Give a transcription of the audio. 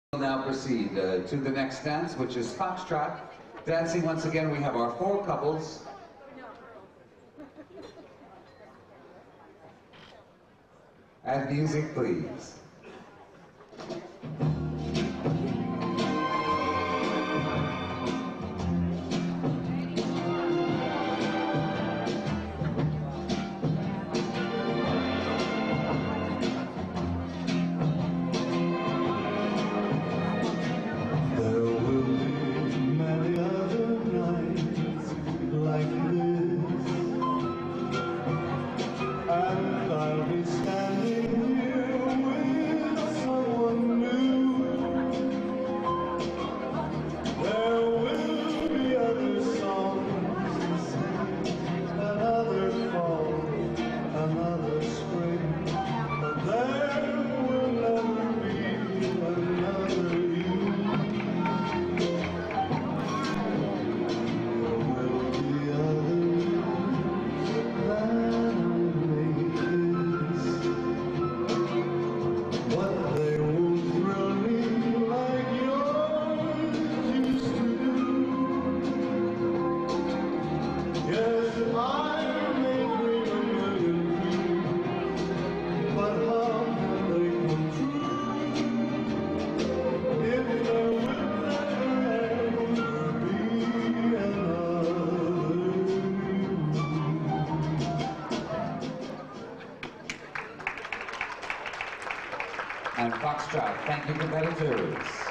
We'll now proceed to the next dance, which is Foxtrot. Dancing once again, we have our 4 couples. And music, please. And I'll be standing here with someone new. There will be other songs to sing, another fall, another spring, but there will never be another you. There will be others that And Foxtrot, thank you, competitors.